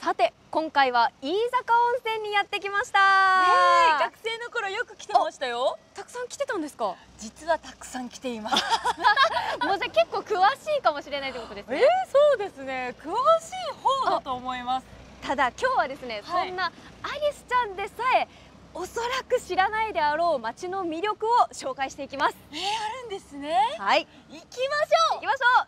さて今回は飯坂温泉にやってきました。 学生の頃よく来てましたよ。 たくさん来てたんですか？ 実はたくさん来ています。 もうじゃあ結構詳しいかもしれないということですね。 そうですね。詳しい方だと思います。 ただ今日はですね、そんなアリスちゃんでさえおそらく知らないであろう街の魅力を紹介していきます。 あるんですね。 はい、 行きましょう。 行きましょう。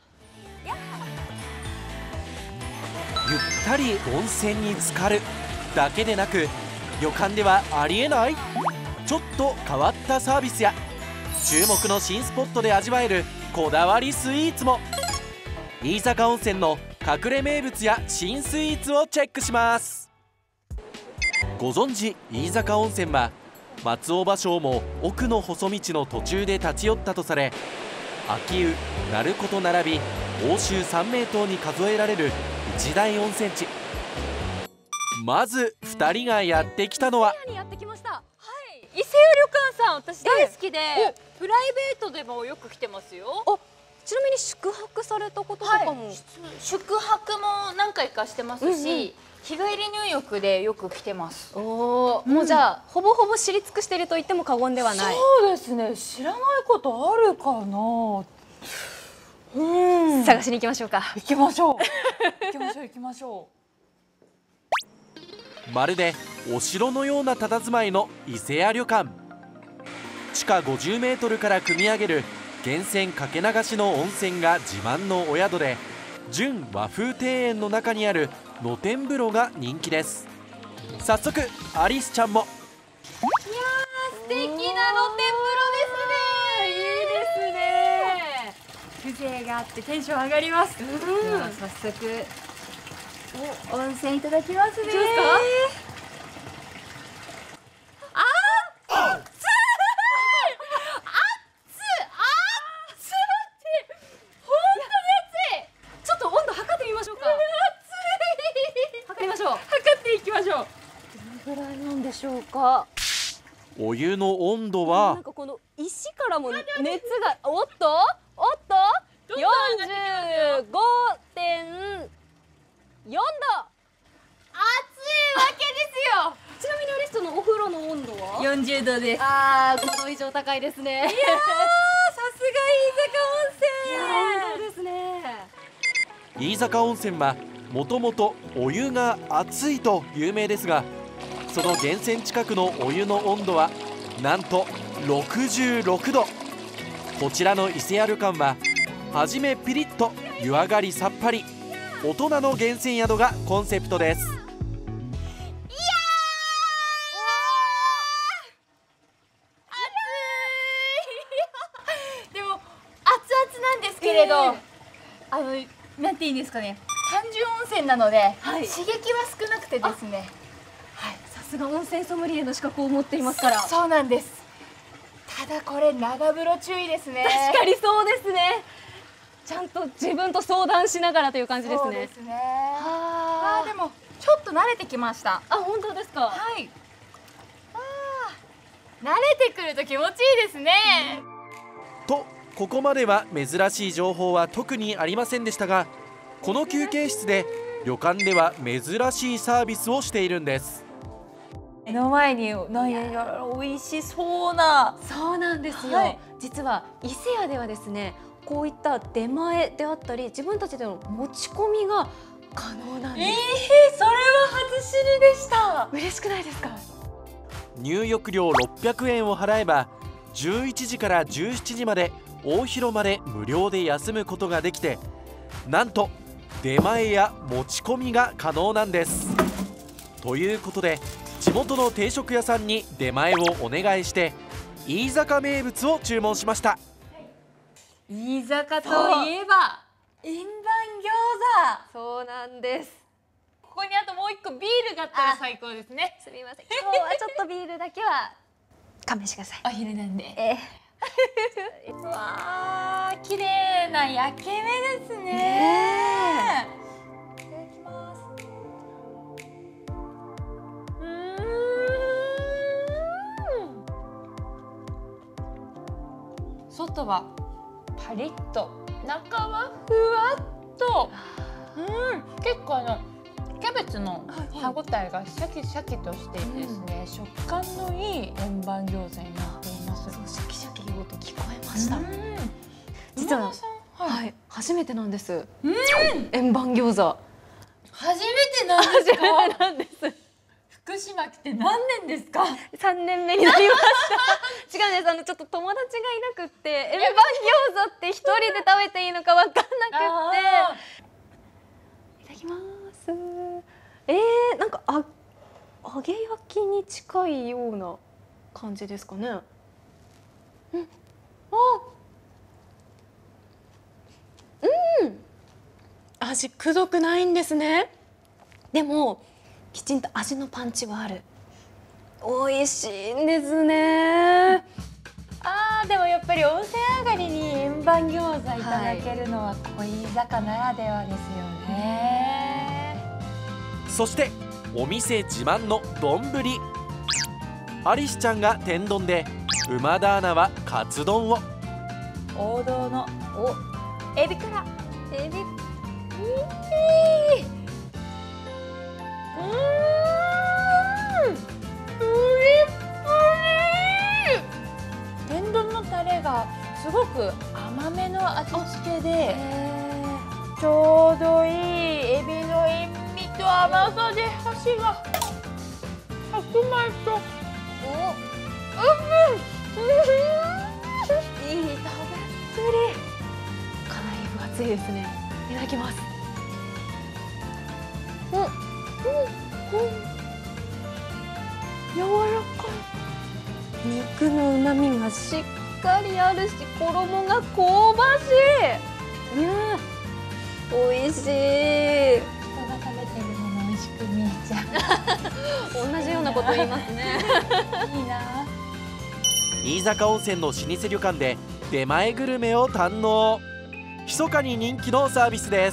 ゆったり温泉に浸かるだけでなく、旅館ではありえないちょっと変わったサービスや注目の新スポットで味わえるこだわりスイーツも。飯坂温泉の隠れ名物や新スイーツをチェックします。ご存知飯坂温泉は松尾芭蕉も奥の細道の途中で立ち寄ったとされ、秋保鳴子と並び奥州三名湯に数えられる一大温泉地。まず2人がやってきたのは、 にやってきました。 伊勢屋旅館さん、私大好きで、プライベートでもよく来てますよ。 ちなみに宿泊されたこととかも、 宿泊も何回かしてますし、日帰り入浴でよく来てます。 もうじゃあほぼほぼ知り尽くしていると言っても過言ではない。 そうですね。知らないことあるかな。 探しに行きましょうか。 行きましょう。行きましょう。行きましょまるでお城のような佇まいの伊勢屋旅館。地下50メートルから汲み上げる源泉かけ流しの温泉が自慢のお宿で、純和風庭園の中にある露天風呂が人気です。早速アリスちゃんも。 う。素敵な露天風呂ですね。 いいですね。 風情があってテンション上がります。では早速温泉いただきますね。 いきますか？なんでしょうか。 お湯の温度はなんかこの石からも熱がおっと45.4度。熱いわけですよ。ちなみにアリストのお風呂の温度は 40度です。 5度以上高いですね。いやー、ささすが飯坂温泉。 そうですね。 飯坂温泉はもともとお湯が熱いと有名ですが、その源泉近くのお湯の温度はなんと66度。こちらの伊勢屋旅館ははじめピリッと湯上がりさっぱり、大人の源泉宿がコンセプトです。 でも熱々なんですけれど、なんていいんですかね、単純温泉なので、刺激は少なくてですね。 さすが温泉ソムリエの資格を持っていますから。 そうなんです。ただこれ長風呂注意ですね。 確かにそうですね。ちゃんと自分と相談しながらという感じですね。 そうですね。でもちょっと慣れてきました。 本当ですか。 はい。慣れてくると気持ちいいですね。 とここまでは珍しい情報は特にありませんでしたが、この休憩室で旅館では珍しいサービスをしているんです。 目の前に何やら美味しそうな。 そうなんですよ。実は伊勢屋ではですね、こういった出前であったり自分たちでの持ち込みが可能なんです。 それは初知りでした。 嬉しくないですか？ 入浴料600円を払えば11時から17時まで大広間で無料で休むことができて、なんと出前や持ち込みが可能なんです。ということで地元の定食屋さんに出前をお願いして飯坂名物を注文しました。 飯坂といえば円盤餃子。 そうなんです。 ここにあともう一個ビールがあったら最高ですね。 すみません。今日はちょっとビールだけは勘弁してください。 お昼なんで。わあ、綺麗な焼け目ですね。いただきます。外はパリッと、中はふわっと。結構キャベツの歯ごたえがシャキシャキとしていてですね、食感のいい円盤餃子になっています。 シャキシャキいい音聞こえました。実は馬場さん、 はい初めてなんです。円盤餃子。 初めてなんですか？ 初めてなんです。 福島来て何年ですか 3年目になりました。違うんです。ちょっと友達がいなくって、円盤餃子って一人で食べていいのかわかんなくって。いただきます。なんか揚げ焼きに近いような感じですかね。味くどくないんですね。でもきちんと味のパンチはある。美味しいんですね。 でもやっぱり温泉上がりに円盤餃子いただけるのは恋坂ならではですよね。 そしてお店自慢の丼。アリスちゃんが天丼で、馬田アナはカツ丼を。 王道のエビから。 エビ天丼のタレがすごく甘めの味付けで、ちょうどいいエビの塩味と甘さで箸が白米といい食べっぷり。かなり分厚いですね。いただきます。柔らかい。肉の旨味がしっかりあるし、衣が香ばしい。美味しい。 人が食べてるもの美味しく見えちゃう。 同じようなこと言いますね。 いいな。 飯坂温泉の老舗旅館で出前グルメを堪能。密かに人気のサービスです。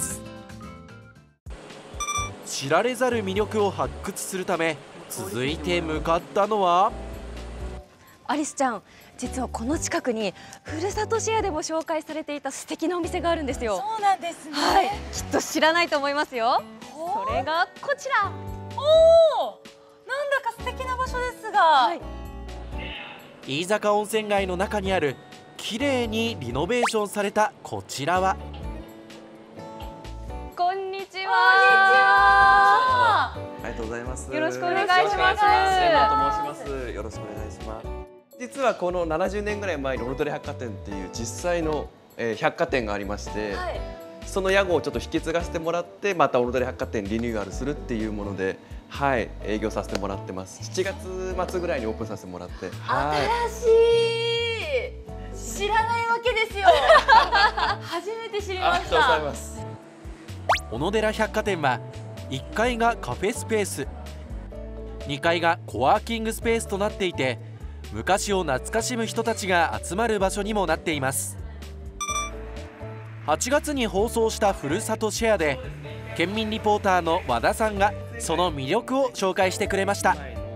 知られざる魅力を発掘するため、続いて向かったのは。 アリスちゃん、実はこの近くにふるさとシェアでも紹介されていた素敵なお店があるんですよ。 そうなんですね。 はい、きっと知らないと思いますよ。それがこちら。 なんだか素敵な場所ですが、 はい、 飯坂温泉街の中にある綺麗にリノベーションされたこちらは。 こんにちは。 ありがとうございます。 よろしくお願いします。 千野と申します。よろしくお願いします。実はこの70年ぐらい前にオルトレ百貨店っていう実際の百貨店がありまして、その屋号をちょっと引き継がせてもらって、またオルトレ百貨店リニューアルするっていうもので、はい、営業させてもらってます。7月末ぐらいにオープンさせてもらって、 新しい。知らないわけですよ。初めて知りました。 ありがとうございます。 小野寺百貨店は1階がカフェスペース、2階がコワーキングスペースとなっていて、昔を懐かしむ人たちが集まる場所にもなっています。8月に放送したふるさとシェアで、県民リポーターの和田さんがその魅力を紹介してくれました。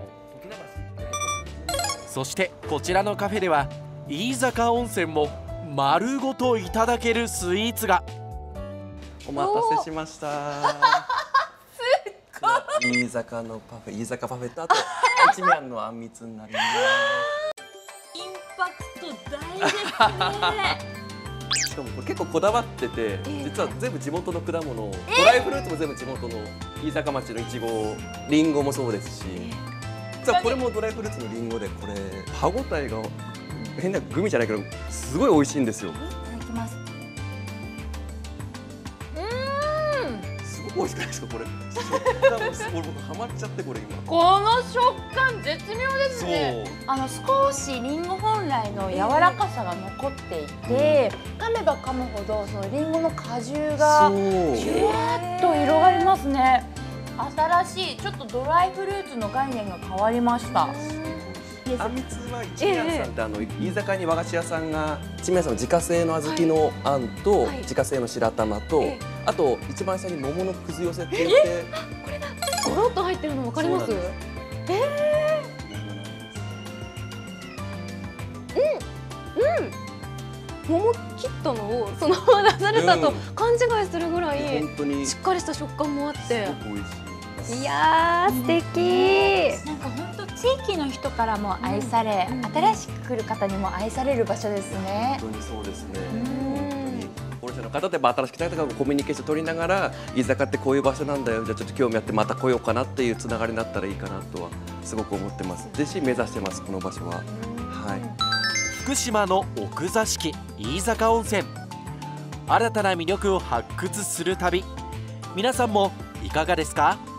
そしてこちらのカフェでは飯坂温泉も丸ごといただけるスイーツが。 お待たせしました。飯坂のパフェ、飯坂パフェとあと一面のあんみつになります。 インパクト大ですね。 しかもこれ結構こだわってて、実は全部地元の果物、ドライフルーツも全部地元の飯坂町のいちご、りんごもそうですし、実はこれもドライフルーツのりんごで、これ歯ごたえが変なグミじゃないけどすごい美味しいんですよ。 いただきます。 すごく美味しくないですかこれ。食感もすごい、僕ハマっちゃってこれ今。 この食感絶妙ですね。少しりんご本来の柔らかさが残っていて、噛めば噛むほどそのりんごの果汁がじゅわっと広がりますね。新しいちょっとドライフルーツの概念が変わりました。 あんみつは一宮さんって飯坂に和菓子屋さんが一宮さんの自家製の小豆のあんと自家製の白玉と、あと一番下に桃のくず寄せって言って、 これだ。ゴロッと入ってるの分かります？桃切ったのをそのまま出されたと勘違いするぐらい本当にしっかりした食感もあって、 すごく美味しい。 。 いやー素敵。 なんか本当地域の人からも愛され、新しく来る方にも愛される場所ですね。 本当にそうですね。本当に保護者の方と新しく来た方がコミュニケーション取りながら、居酒屋ってこういう場所なんだよ、じゃあちょっと興味あってまた来ようかなっていうつながりになったらいいかなとはすごく思ってます。ですし目指してます、この場所は。はい。 福島の奥座敷飯坂温泉、新たな魅力を発掘する旅、皆さんもいかがですか？